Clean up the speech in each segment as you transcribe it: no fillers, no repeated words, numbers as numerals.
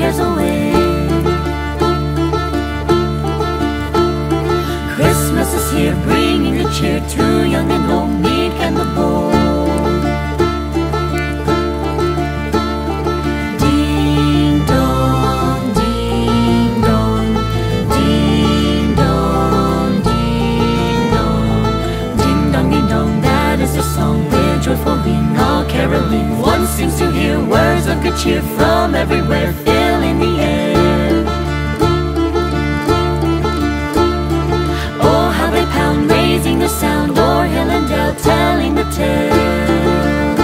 cares away. Christmas is here, bringing good cheer to young and old, meek and the bold. Ding dong, ding dong, ding dong, ding dong, ding dong, ding dong. That is the song we're joyful ring, all caroling. One seems to hear words of good cheer from everywhere, filling the air. Oh, how they pound, raising the sound, o'er hill and dale, telling the tale.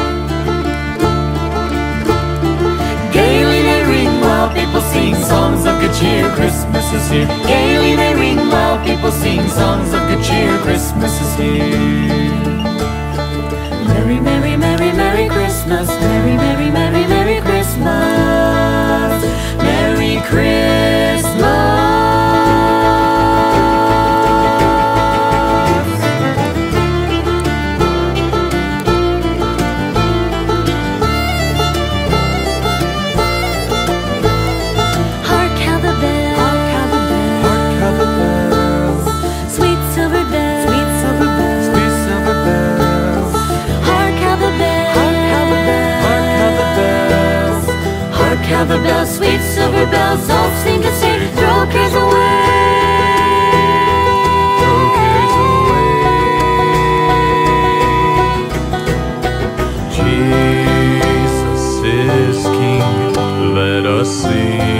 Gaily they ring while people sing songs of good cheer, Christmas is here. Gaily they ring while people sing songs of good cheer, Christmas is here. Merry, merry, merry, merry Christmas. Merry, merry, merry, merry Christmas. Merry Christmas. Hark how the bells, hark how the bells, hark how the bells, sweet silver bells, sweet silver bells, sweet silver bells. Hark how the bells, hark how the bells, sweet silver bells, all seem to say, throw cares away. Throw cares away. Jesus is King, let us sing.